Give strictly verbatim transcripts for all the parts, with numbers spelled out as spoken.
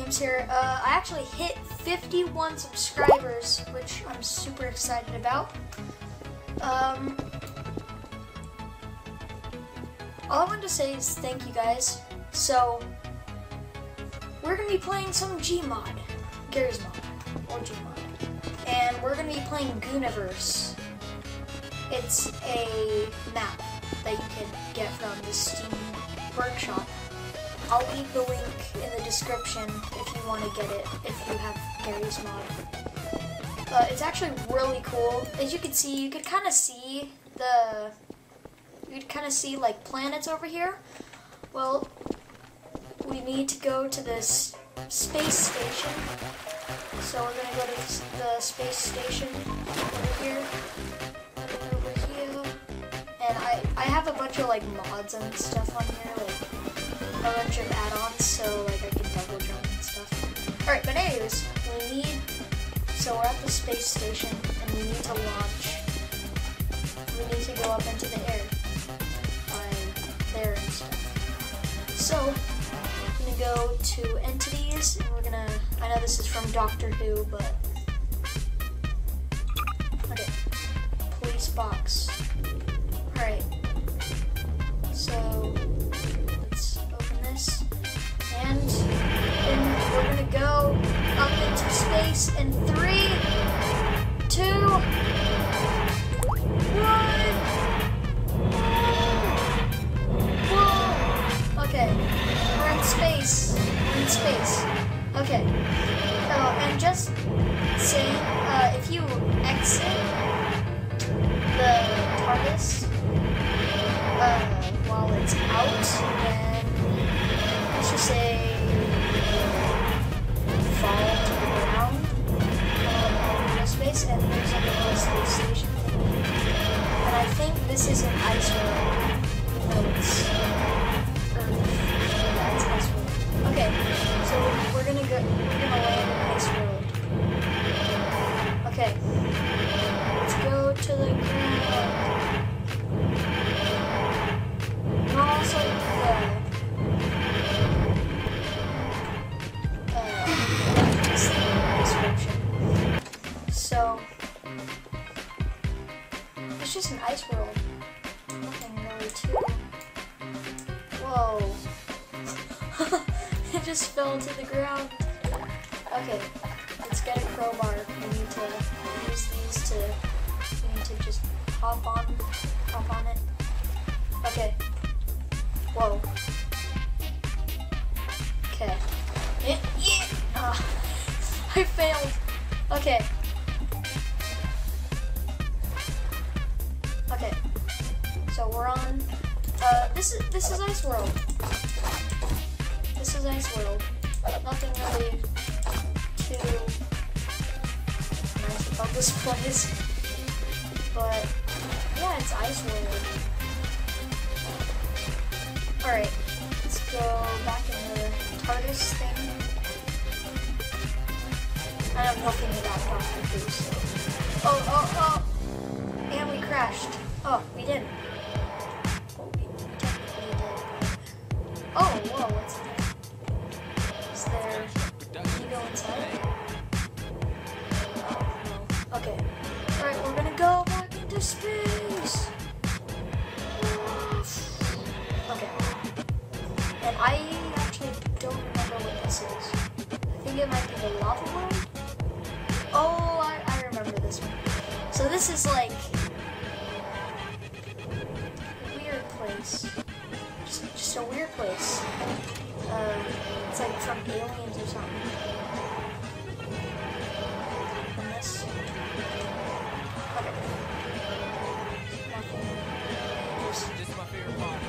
James here. Uh, I actually hit fifty-one subscribers, which I'm super excited about. Um, all I wanted to say is thank you guys. So, we're going to be playing some Gmod, Garry's Mod, or Gmod. And we're going to be playing Gooniverse. It's a map that you can get from the Steam Workshop. I'll leave the link in the description if you want to get it, if you have Garry's Mod. Uh, it's actually really cool. As you can see, you could kind of see the, you could kind of see like planets over here. Well, we need to go to this space station. So we're going to go to the space station over here, and over here. And I, I have a bunch of like mods and stuff on here, like a bunch of add-ons, so like I can double jump and stuff. Alright, but anyways, we need, so we're at the space station, and we need to launch. We need to go up into the air, by there and stuff. So, I'm gonna go to entities, and we're gonna, I know this is from Doctor Who, but, okay, police box. Alright, so, and then we're gonna go up into space in three, two, one. Whoa! Okay, we're in space. We're in space. Okay. Oh, and just saying, uh, if you exit the TARDIS uh, while it's out, then let's just say fall to the ground um, in space, and there's like a little space station thing. And I think this is an ice world, even though it's Earth. Yeah, it's ice world. Okay, so we're gonna go. We're gonna land in ice world. Okay, let's go to the ground. And also, yeah. So, it's just an ice world. Nothing really too. Whoa. It just fell to the ground. Okay, let's get a crowbar. We need to use these to, we need to just hop on, hop on it. Okay. Whoa. Okay. Yeah. Uh, I failed. Okay. Okay. So we're on. Uh, this is this is Ice World. This is Ice World. Nothing really too nice about this place, but yeah, it's Ice World. All right, let's go back in the TARDIS thing. I have nothing about Doctor Who, so. Oh, oh, oh! And we crashed. Oh, we didn't. Well, we technically did. Oh, whoa, what's in there? Is there... Can you go inside? Oh, no. Okay. Alright, we're gonna go back into space! Okay. And I actually don't remember what this is. I think it might be the lava world? Oh, I, I remember this one. So this is like a weird place. Just, just a weird place. Uh, it's like from Aliens or something. And this. Okay. Nothing. Just. This is my favorite part.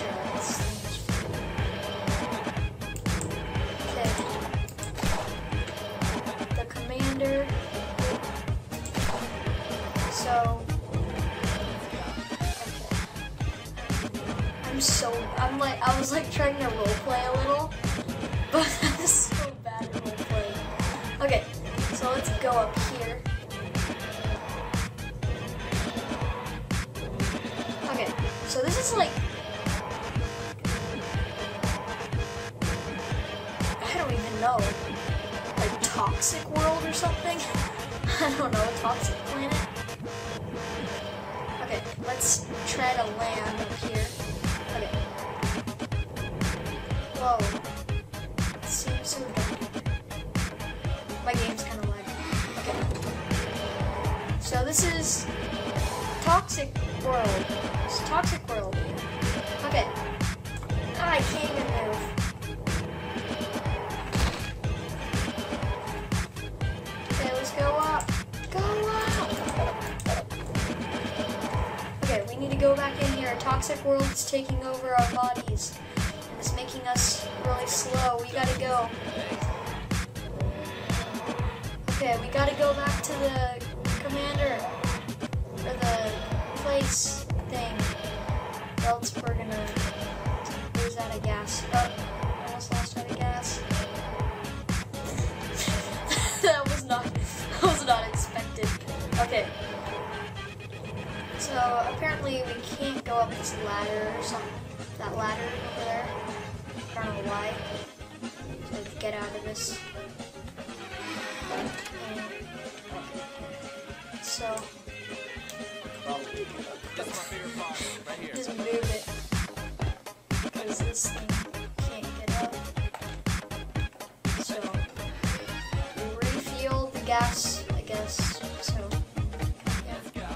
Okay. The commander. So, I'm so, I'm like, I was like trying to roleplay a little, but I'm so bad at roleplaying. Okay, so let's go up here. Okay, so this is like, I don't even know. I don't know, toxic planet? Okay, let's try to land up here. Okay. Whoa. It seems so dark. My game's kind of lagging. Okay. So this is Toxic World. It's Toxic World. Okay. Ah, I can't even move. Okay, let's go up. Go up! Okay, we need to go back in here. Toxic World is taking over our bodies. And it's making us really slow. We gotta go. Okay, we gotta go back to the commander. Or the place thing. Or else we're gonna lose out of gas. Oh, almost lost out of gas. That was not that was not expected. Okay. So apparently we can't go up this ladder or something. That ladder over there. I don't know why. So get out of this. And, so just move it. Because this thing can't get up. So we refuel the gas, I guess. So yeah.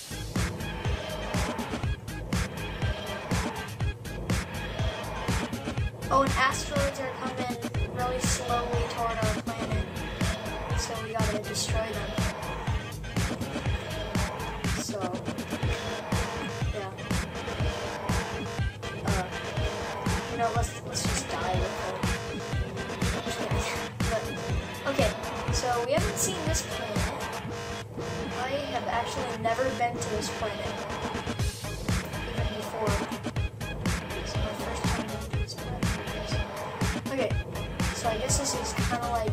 Oh, and asteroids are coming really slowly toward our planet. So we gotta destroy them. So yeah. Uh, you know, let's let's just die with it. But okay, so we haven't seen this planet. I have actually never been to this planet even before. It's my first time going to this planet. Okay, so I guess this is kind of like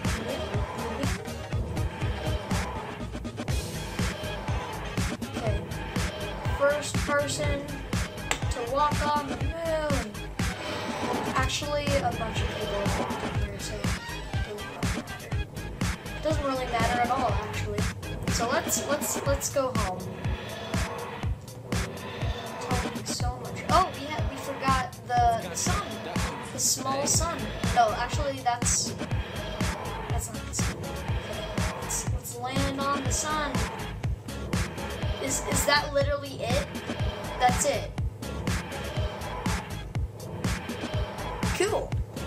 okay, first person to walk on the moon. Actually, a bunch of people have walked up here, so it doesn't really matter. It doesn't really matter at all, actually. So let's let's let's go home. Talking so much. Oh, we had we forgot the sun, the small sun. No, actually, that's that's not the sun. Okay, let's let's land on the sun. Is is that literally it? That's it. Cool.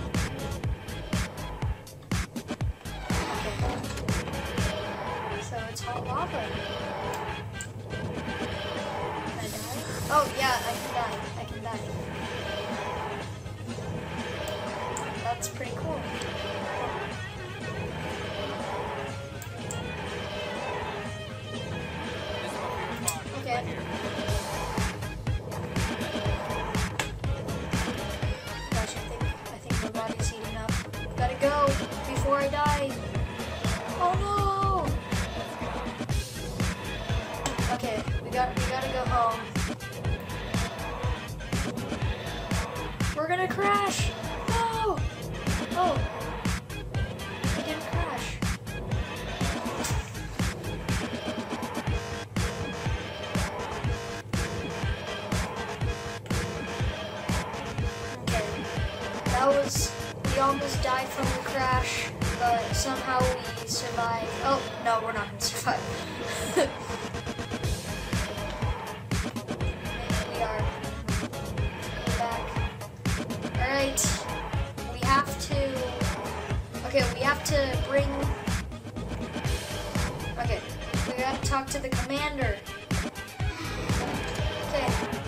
Okay. So it's hot lava. Can I die? Oh yeah, I can die. I can die. That's pretty cool. Okay. Gosh, I think I think my body's heating up. Gotta go before I die. Oh no! Okay, we got we gotta go home. We're gonna crash! No! Oh, we didn't crash. Okay, that was, we almost died from the crash, but somehow we survived. Oh, no, we're not gonna survive. We are. Go back. Alright. We have to, okay, we have to bring, okay, we gotta talk to the commander. Okay.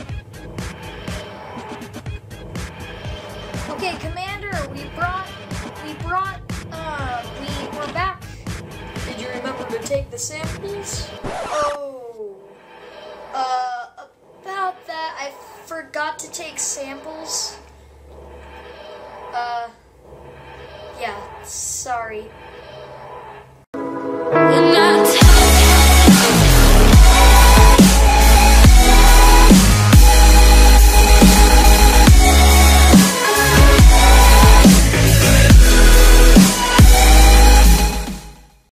Okay, Commander, we brought, we brought, uh, we, we're back. Did you remember to take the samples? Oh, uh, about that, I forgot to take samples. Uh, yeah, sorry.